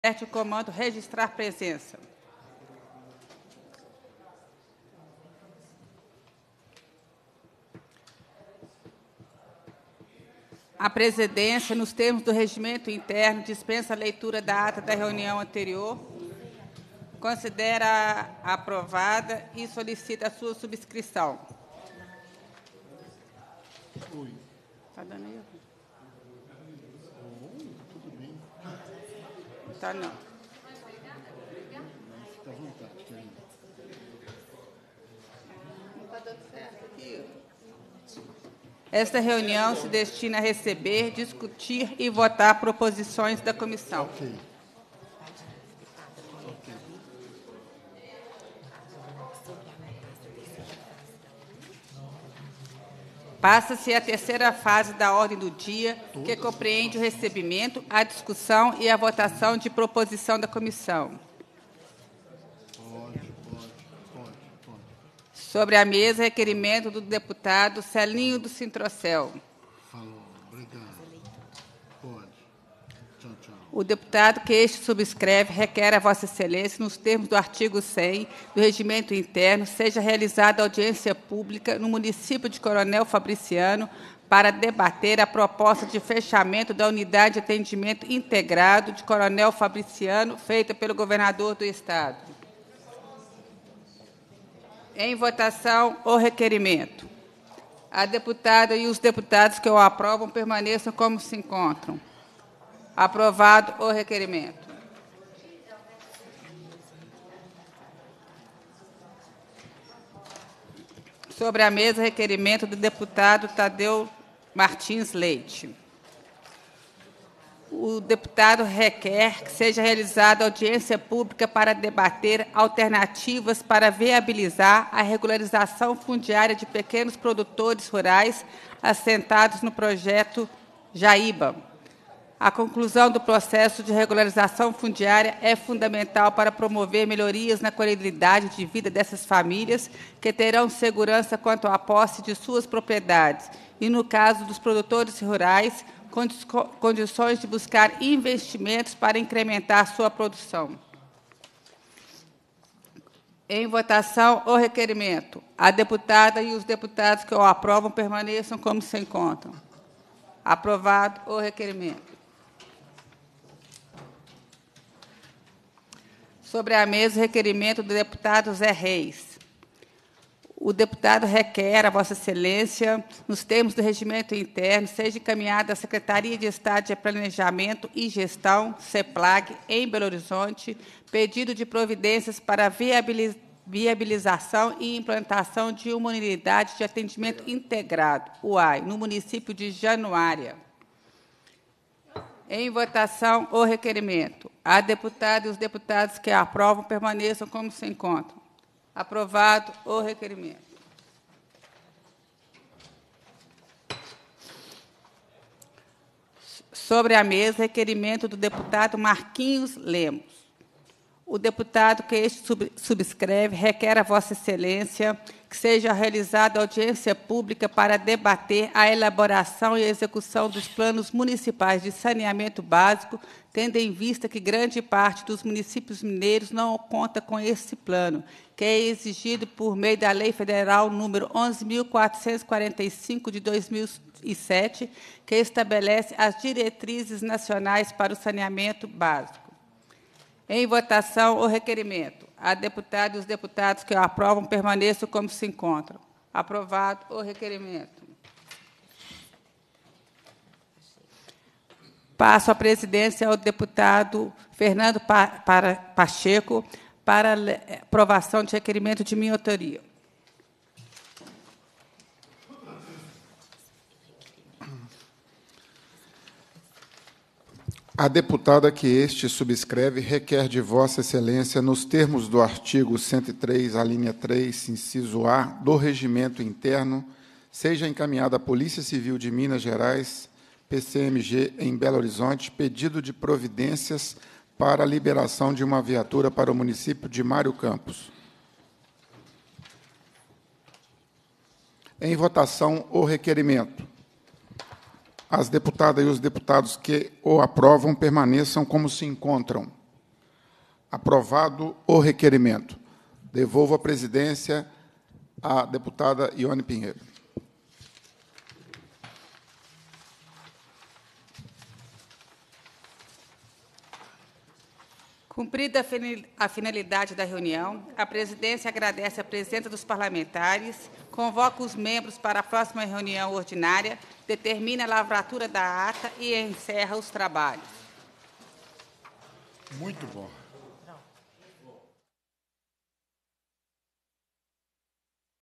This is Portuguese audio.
o comando registrar presença. A presidência, nos termos do regimento interno, dispensa a leitura da ata da reunião anterior, considera aprovada e solicita a sua subscrição. Está dando aí? Tudo bem. Está não. Fica à vontade, querido. Não está dando certo aqui. Esta reunião se destina a receber, discutir e votar proposições da comissão. Ok. Passa-se a terceira fase da ordem do dia, que compreende o recebimento, a discussão e a votação de proposição da comissão. Pode. Sobre a mesa, requerimento do deputado Celinho do Sintrocel. Falou. Obrigado. Pode. Tchau. O deputado que este subscreve requer a Vossa Excelência, nos termos do artigo 100 do Regimento Interno, seja realizada audiência pública no município de Coronel Fabriciano para debater a proposta de fechamento da unidade de atendimento integrado de Coronel Fabriciano, feita pelo governador do Estado. Em votação, o requerimento. A deputada e os deputados que o aprovam permaneçam como se encontram. Aprovado o requerimento. Sobre a mesa, requerimento do deputado Tadeu Martins Leite. O deputado requer que seja realizada audiência pública para debater alternativas para viabilizar a regularização fundiária de pequenos produtores rurais assentados no projeto Jaíba. A conclusão do processo de regularização fundiária é fundamental para promover melhorias na qualidade de vida dessas famílias, que terão segurança quanto à posse de suas propriedades e, no caso dos produtores rurais, condições de buscar investimentos para incrementar sua produção. Em votação, o requerimento. A deputada e os deputados que o aprovam permaneçam como se encontram. Aprovado o requerimento. Sobre a mesa, o requerimento do deputado Zé Reis. O deputado requer a Vossa Excelência, nos termos do regimento interno, seja encaminhada à Secretaria de Estado de Planejamento e Gestão, CEPLAG, em Belo Horizonte, pedido de providências para viabilização e implantação de uma unidade de atendimento integrado, UAI, no município de Januária. Em votação, o requerimento. A deputada e os deputados que a aprovam permaneçam como se encontram. Aprovado o requerimento. Sobre a mesa, requerimento do deputado Marquinhos Lemos. O deputado que este subscreve requer a Vossa Excelência que seja realizada audiência pública para debater a elaboração e execução dos planos municipais de saneamento básico, tendo em vista que grande parte dos municípios mineiros não conta com esse plano, que é exigido por meio da Lei Federal número 11.445, de 2007, que estabelece as diretrizes nacionais para o saneamento básico. Em votação, o requerimento. A deputada e os deputados que o aprovam permaneçam como se encontram. Aprovado o requerimento. Passo a presidência ao deputado Fernando Pacheco para aprovação de requerimento de minha autoria. A deputada que este subscreve requer de Vossa Excelência, nos termos do artigo 103, a linha 3, inciso A, do Regimento Interno, seja encaminhada à Polícia Civil de Minas Gerais, PCMG, em Belo Horizonte, pedido de providências para a liberação de uma viatura para o município de Mário Campos. Em votação, o requerimento. As deputadas e os deputados que o aprovam permaneçam como se encontram. Aprovado o requerimento. Devolvo a presidência à deputada Ione Pinheiro. Cumprida a finalidade da reunião, a presidência agradece a presença dos parlamentares, convoca os membros para a próxima reunião ordinária, determina a lavratura da ata e encerra os trabalhos. Muito bom.